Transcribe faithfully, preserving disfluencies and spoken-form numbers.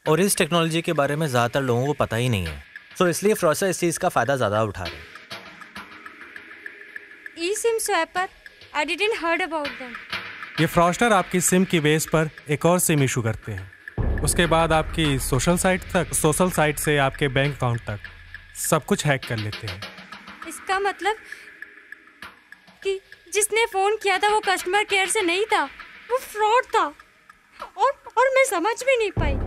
और इस टेक्नोलॉजी के बारे में ज़्यादातर लोगों को पता ही नहीं है, तो इसलिए फ्रॉडस्टर इस चीज़ का फ़ायदा ज़्यादा उठा रहे हैं। ESIM swapper, I didn't heard about them. ये फ्रॉडस्टर आपकी सिम की बेस पर एक और सिम इशू करते हैं। उसके बाद आपकी सोशल साइट तक, सोशल साइट से आपके बैंक अकाउंट तक सब कुछ हैक कर लेते हैं। इसका मतलब कि जिसने फोन किया था वो कस्टमर केयर से नहीं था, वो फ्रॉड था। और और मैं समझ भी नहीं पाई।